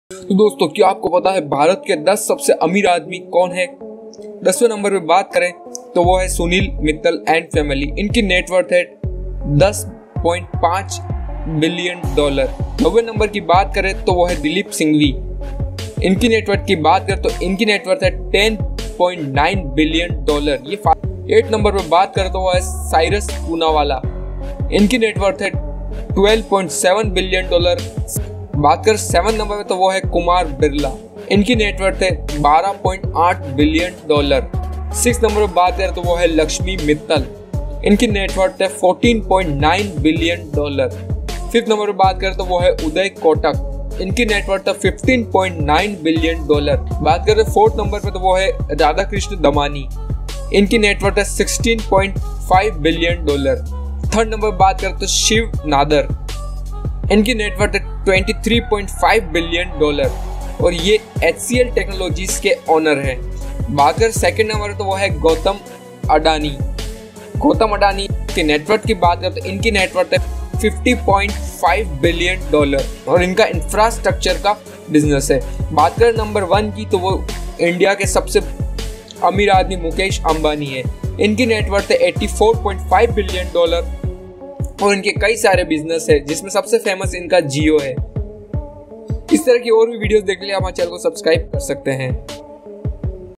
तो दोस्तों, क्या आपको पता है भारत के 10 सबसे अमीर आदमी कौन है? 10वें नंबर पे बात करें तो वो है सुनील मित्तल एंड फैमिली। इनकी नेटवर्थ है 10.5 बिलियन डॉलर। 9वें नंबर की बात करें तो वो है दिलीप सिंघवी। इनकी नेटवर्थ की बात करें तो इनकी नेटवर्थ है 10.9 बिलियन डॉलर। ये 8 नंबर पे बात करें तो वो है साइरस पूनावाला। इनकी नेटवर्थ है 12.7 बिलियन डॉलर। बात कर 7 नंबर पे तो वो है कुमार बिरला। इनकी नेटवर्थ है 12.8 बिलियन डॉलर। 6 नंबर पे बात करें तो वो है लक्ष्मी मित्तल। इनकी नेटवर्थ है 14.9 बिलियन डॉलर। 5th नंबर पे बात करें तो वो है उदय कोटक। इनकी नेटवर्थ है 15.9 बिलियन डॉलर। बात करें 4th नंबर पे तो वो है राधा कृष्ण दमानी। इनकी नेटवर्थ है 16.5 बिलियन डॉलर। 3rd नंबर पे बात करें तो शिव नादर। इनकी नेटवर्थ है 23.5 बिलियन डॉलर और ये HCL टेक्नोलॉजीज के ओनर हैं। बात करें 2nd नंबर तो वो है गौतम अडानी। गौतम अडानी की नेटवर्थ की बात करें तो इनकी नेटवर्थ है 50.5 बिलियन डॉलर और इनका इंफ्रास्ट्रक्चर का बिजनेस है। बात करें नंबर 1 की तो वो इंडिया के सबसे अमीर आदमी मुकेश अंबानी है। इनकी नेटवर्थ है 84.5 बिलियन डॉलर और इनके कई सारे बिजनेस है जिसमें सबसे फेमस इनका जियो है। इस तरह की और भी वीडियोस देखने के लिए हमारे चैनल को सब्सक्राइब कर सकते हैं।